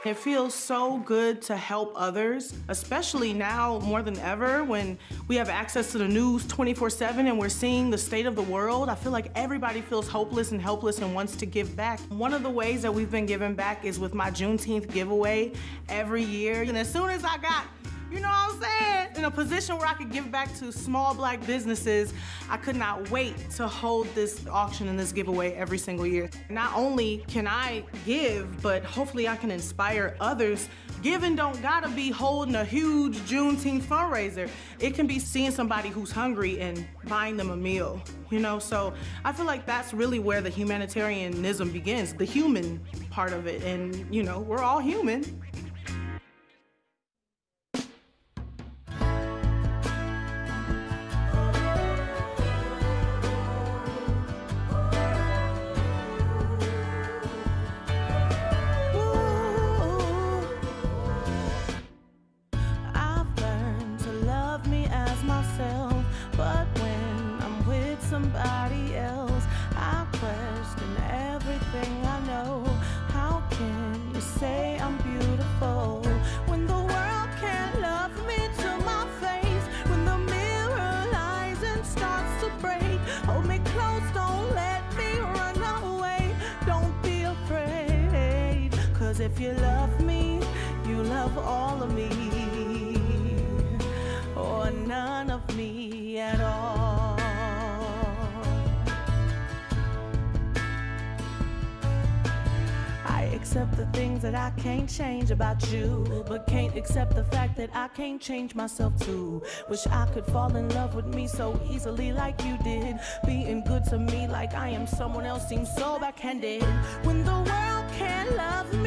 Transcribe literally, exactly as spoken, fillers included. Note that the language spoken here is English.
It feels so good to help others, especially now more than ever when we have access to the news twenty-four seven and we're seeing the state of the world. I feel like everybody feels hopeless and helpless and wants to give back. One of the ways that we've been giving back is with my Juneteenth giveaway every year. And as soon as I got, you know what I'm saying, in a position where I could give back to small black businesses, I could not wait to hold this auction and this giveaway every single year. Not only can I give, but hopefully I can inspire others. Giving don't gotta be holding a huge Juneteenth fundraiser. It can be seeing somebody who's hungry and buying them a meal, you know? So I feel like that's really where the humanitarianism begins, the human part of it. And, you know, we're all human. Somebody else, I question everything I know. How can you say I'm beautiful when the world can't love me to my face? When the mirror lies and starts to break, hold me close, don't let me run away. Don't be afraid, cause if you love me, you love all of me, or none of me at all. Accept the things that I can't change about you, but can't accept the fact that I can't change myself too. Wish I could fall in love with me so easily like you did. Being good to me like I am someone else seems so backhanded. When the world can't love me